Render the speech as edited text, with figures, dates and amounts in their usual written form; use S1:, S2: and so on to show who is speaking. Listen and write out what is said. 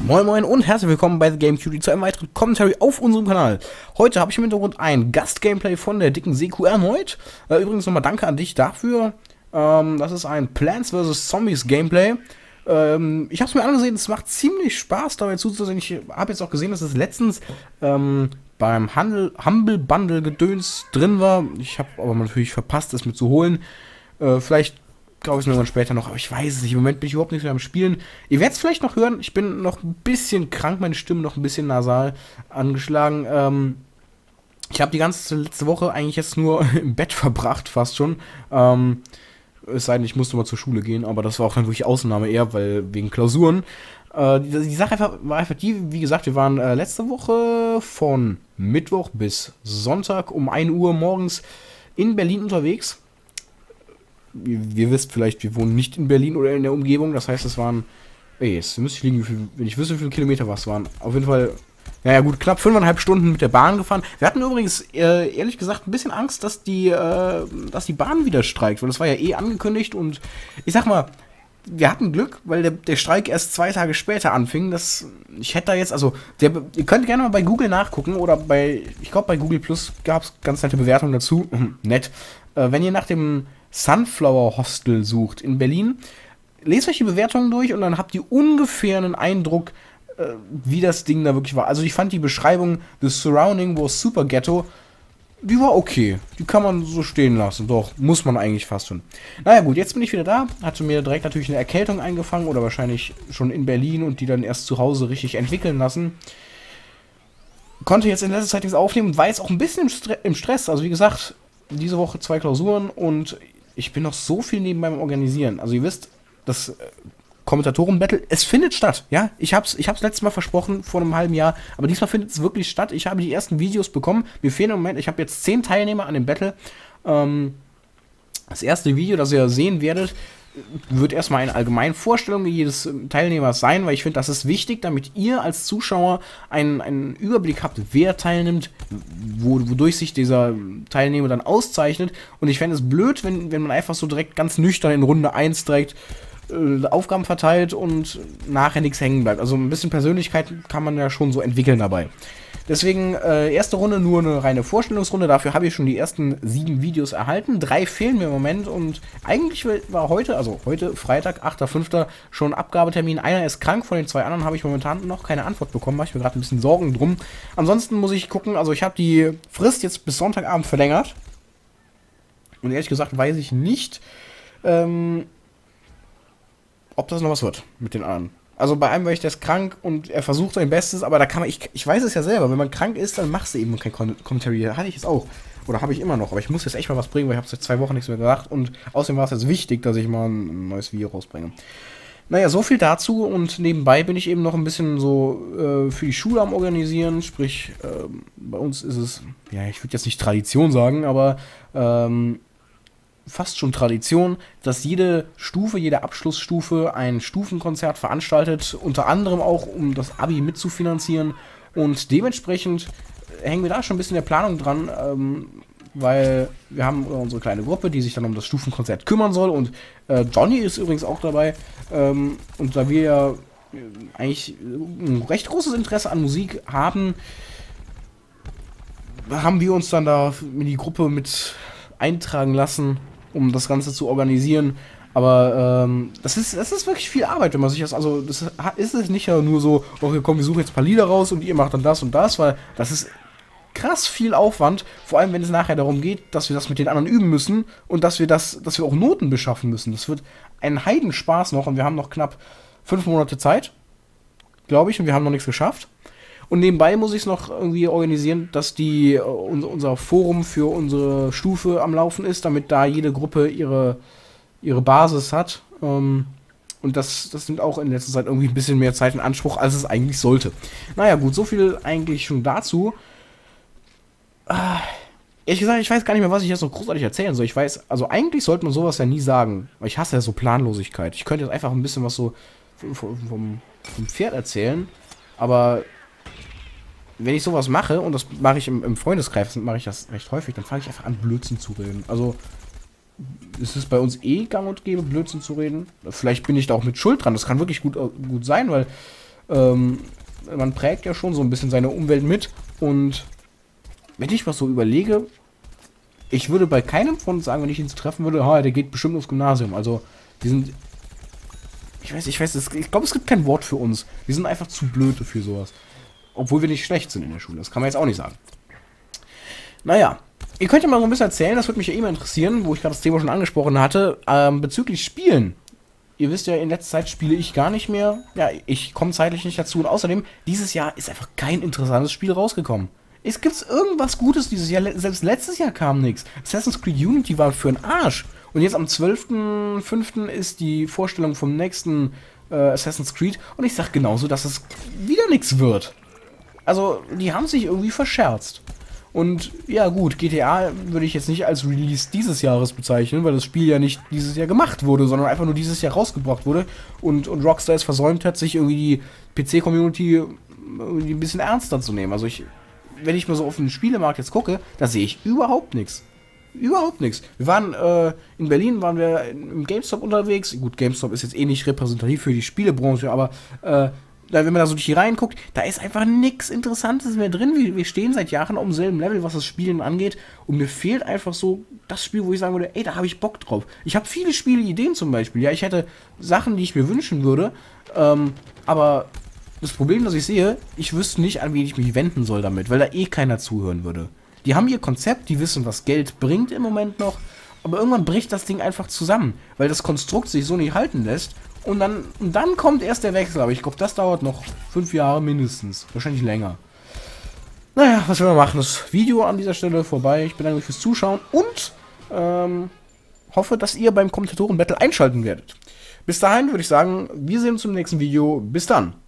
S1: Moin Moin und herzlich willkommen bei The Game Cutie zu einem weiteren Commentary auf unserem Kanal. Heute habe ich im Hintergrund ein Gast-Gameplay von der dicken Seku erneut. Übrigens nochmal danke an dich dafür. Das ist ein Plants vs. Zombies Gameplay. Ich habe es mir angesehen, es macht ziemlich Spaß dabei zuzusehen. Ich habe jetzt auch gesehen, dass es letztens beim Humble Bundle Gedöns drin war. Ich habe aber natürlich verpasst, es mir zu holen. Vielleicht glaube ich es mir irgendwann später noch, aber ich weiß es nicht. Im Moment bin ich überhaupt nicht mehr am Spielen. Ihr werdet es vielleicht noch hören, ich bin noch ein bisschen krank, meine Stimme noch ein bisschen nasal angeschlagen. Ich habe die ganze letzte Woche eigentlich jetzt nur im Bett verbracht, fast schon. Es sei denn, ich musste mal zur Schule gehen, aber das war auch dann wirklich Ausnahme eher, weil wegen Klausuren. Die Sache war einfach die, wie gesagt, wir waren letzte Woche von Mittwoch bis Sonntag um 1 Uhr morgens in Berlin unterwegs. Ihr wisst vielleicht, wir wohnen nicht in Berlin oder in der Umgebung, das heißt, es waren, jetzt müsste ich liegen, wenn ich wüsste, wie viele Kilometer was waren. Auf jeden Fall, naja gut, knapp 5,5 Stunden mit der Bahn gefahren. Wir hatten übrigens, ehrlich gesagt, ein bisschen Angst, dass die Bahn wieder streikt, weil das war ja eh angekündigt und ich sag mal, wir hatten Glück, weil der Streik erst 2 Tage später anfing. Ich hätte da jetzt, also, ihr könnt gerne mal bei Google nachgucken oder ich glaube bei Google Plus gab es ganz nette Bewertungen dazu. Nett. Wenn ihr nach dem Sunflower Hostel sucht in Berlin, lest euch die Bewertungen durch und dann habt ihr ungefähr einen Eindruck, wie das Ding da wirklich war. Also ich fand die Beschreibung, The Surrounding was super ghetto, die war okay. Die kann man so stehen lassen. Doch, muss man eigentlich fast schon. Naja gut, jetzt bin ich wieder da. Hatte mir direkt natürlich eine Erkältung eingefangen oder wahrscheinlich schon in Berlin und die dann erst zu Hause richtig entwickeln lassen. Konnte jetzt in letzter Zeit nichts aufnehmen und war jetzt auch ein bisschen im Stress. Also wie gesagt, diese Woche 2 Klausuren und ich bin noch so viel nebenbei beim Organisieren. Also ihr wisst, das Kommentatoren-Battle, es findet statt, ja? Ich hab's letztes Mal versprochen, vor einem halben Jahr, aber diesmal findet es wirklich statt. Ich habe die ersten Videos bekommen. Mir fehlen im Moment, ich habe jetzt 10 Teilnehmer an dem Battle. Das erste Video, das ihr sehen werdet, wird erstmal eine allgemeine Vorstellung jedes Teilnehmers sein, weil ich finde, das ist wichtig, damit ihr als Zuschauer einen Überblick habt, wer teilnimmt, wodurch sich dieser Teilnehmer dann auszeichnet. Und ich fände es blöd, wenn man einfach so direkt ganz nüchtern in Runde 1 direkt Aufgaben verteilt und nachher nichts hängen bleibt. Also ein bisschen Persönlichkeit kann man ja schon so entwickeln dabei. Deswegen erste Runde nur eine reine Vorstellungsrunde. Dafür habe ich schon die ersten 7 Videos erhalten. 3 fehlen mir im Moment und eigentlich war heute, also heute Freitag, 8.5. schon Abgabetermin. Einer ist krank, von den 2 anderen habe ich momentan noch keine Antwort bekommen. Mache ich mir gerade ein bisschen Sorgen drum. Ansonsten muss ich gucken, also ich habe die Frist jetzt bis Sonntagabend verlängert. Und ehrlich gesagt weiß ich nicht, ob das noch was wird mit den anderen. Also bei einem war ich der ist krank und er versucht sein Bestes, aber da kann man, ich weiß es ja selber, wenn man krank ist, dann machst du eben kein Commentary. Hatte ich es auch. Oder habe ich immer noch. Aber ich muss jetzt echt mal was bringen, weil ich habe seit 2 Wochen nichts mehr gemacht. Und außerdem war es jetzt wichtig, dass ich mal ein neues Video rausbringe. Naja, so viel dazu. Und nebenbei bin ich eben noch ein bisschen so für die Schule am Organisieren. Sprich, bei uns ist es, ja, ich würde jetzt nicht Tradition sagen, aber fast schon Tradition, dass jede Stufe, jede Abschlussstufe ein Stufenkonzert veranstaltet, unter anderem auch, um das Abi mitzufinanzieren. Und dementsprechend hängen wir da schon ein bisschen in der Planung dran, weil wir haben unsere kleine Gruppe, die sich dann um das Stufenkonzert kümmern soll. Und Johnny ist übrigens auch dabei. Und da wir ja eigentlich ein recht großes Interesse an Musik haben, haben wir uns dann da in die Gruppe mit eintragen lassen, um das Ganze zu organisieren. Aber das ist wirklich viel Arbeit, wenn man sich das, also das ist es nicht ja nur so, okay, komm, wir suchen jetzt ein paar Lieder raus und ihr macht dann das und das, weil das ist krass viel Aufwand, vor allem wenn es nachher darum geht, dass wir das mit den anderen üben müssen und dass wir auch Noten beschaffen müssen. Das wird ein Heidenspaß noch und wir haben noch knapp 5 Monate Zeit, glaube ich, und wir haben noch nichts geschafft. Und nebenbei muss ich es noch irgendwie organisieren, dass unser Forum für unsere Stufe am Laufen ist, damit da jede Gruppe ihre Basis hat. Und das nimmt auch in letzter Zeit irgendwie ein bisschen mehr Zeit in Anspruch, als es eigentlich sollte. Naja gut, so viel eigentlich schon dazu. Ehrlich gesagt, ich weiß gar nicht mehr, was ich jetzt noch großartig erzählen soll. Ich weiß, also eigentlich sollte man sowas ja nie sagen, weil ich hasse ja so Planlosigkeit. Ich könnte jetzt einfach ein bisschen was so vom Pferd erzählen, aber wenn ich sowas mache, und das mache ich im Freundeskreis, mache ich das recht häufig, dann fange ich einfach an, Blödsinn zu reden. Also, es ist bei uns eh gang und gäbe, Blödsinn zu reden. Vielleicht bin ich da auch mit Schuld dran. Das kann wirklich gut sein, weil Man prägt ja schon so ein bisschen seine Umwelt mit. Und wenn ich was so überlege, ich würde bei keinem von uns sagen, wenn ich ihn treffen würde, der geht bestimmt aufs Gymnasium. Also, wir sind... Ich glaube, es gibt kein Wort für uns. Wir sind einfach zu blöd für sowas. Obwohl wir nicht schlecht sind in der Schule. Das kann man jetzt auch nicht sagen. Naja, ihr könnt ja mal so ein bisschen erzählen, das würde mich ja immer interessieren, wo ich gerade das Thema schon angesprochen hatte, bezüglich Spielen. Ihr wisst ja, in letzter Zeit spiele ich gar nicht mehr. Ja, ich komme zeitlich nicht dazu. Und außerdem, dieses Jahr ist einfach kein interessantes Spiel rausgekommen. Es gibt irgendwas Gutes dieses Jahr. Selbst letztes Jahr kam nichts. Assassin's Creed Unity war für einen Arsch. Und jetzt am 12.05. ist die Vorstellung vom nächsten Assassin's Creed. Und ich sag genauso, dass es wieder nichts wird. Also, die haben sich irgendwie verscherzt. Und ja gut, GTA würde ich jetzt nicht als Release dieses Jahres bezeichnen, weil das Spiel ja nicht dieses Jahr gemacht wurde, sondern einfach nur dieses Jahr rausgebracht wurde. Und Rockstar es versäumt hat, sich irgendwie die PC-Community irgendwie ein bisschen ernster zu nehmen. Also wenn ich mal so auf den Spielemarkt jetzt gucke, da sehe ich überhaupt nichts. Überhaupt nichts. Wir waren in Berlin, waren wir im GameStop unterwegs. Gut, GameStop ist jetzt eh nicht repräsentativ für die Spielebranche, aber wenn man da so durch die Reihen guckt, da ist einfach nichts Interessantes mehr drin. Wir stehen seit Jahren auf demselben Level, was das Spielen angeht. Und mir fehlt einfach so das Spiel, wo ich sagen würde, ey, da habe ich Bock drauf. Ich habe viele Spieleideen zum Beispiel. Ja, ich hätte Sachen, die ich mir wünschen würde. Aber das Problem, das ich sehe, ich wüsste nicht, an wen ich mich wenden soll damit, weil da eh keiner zuhören würde. Die haben ihr Konzept, die wissen, was Geld bringt im Moment noch, aber irgendwann bricht das Ding einfach zusammen, weil das Konstrukt sich so nicht halten lässt und dann kommt erst der Wechsel, aber ich glaube, das dauert noch 5 Jahre mindestens, wahrscheinlich länger. Naja, was will man machen? Das Video an dieser Stelle vorbei, ich bedanke mich fürs Zuschauen und hoffe, dass ihr beim Kommentatoren-Battle einschalten werdet. Bis dahin würde ich sagen, wir sehen uns im nächsten Video, bis dann!